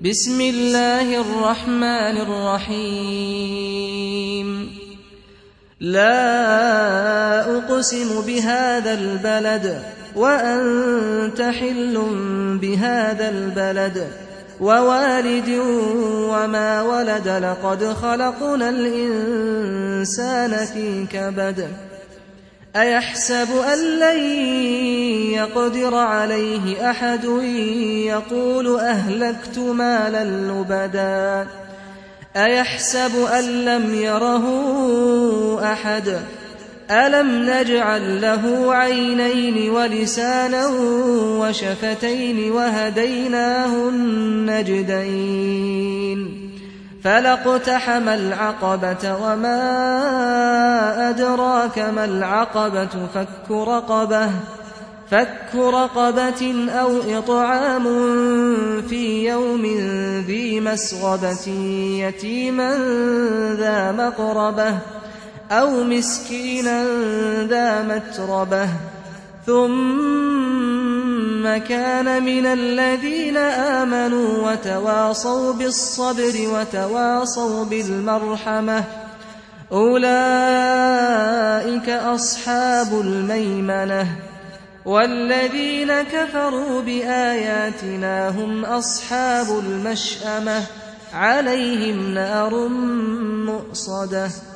بسم الله الرحمن الرحيم لا أقسم بهذا البلد وأنت حل بهذا البلد ووالد وما ولد لقد خلقنا الإنسان في كبد أيحسب أن لن يقدر عليه أحد يقول أهلكت مالا لبدا أيحسب أن لم يره أحد ألم نجعل له عينين ولسانا وشفتين وهديناه النجدين فلاقتحم العقبة وما أدراك ما العقبة فك رقبة أو إطعام في يوم ذي مسغبة يتيما ذا مقربة أو مسكينا ذا متربة ثم كان من الذين آمنوا وتواصوا بالصبر وتواصوا بالمرحمة أولئك أصحاب الميمنة والذين كفروا بآياتنا هم أصحاب المشأمة عليهم نار مؤصدة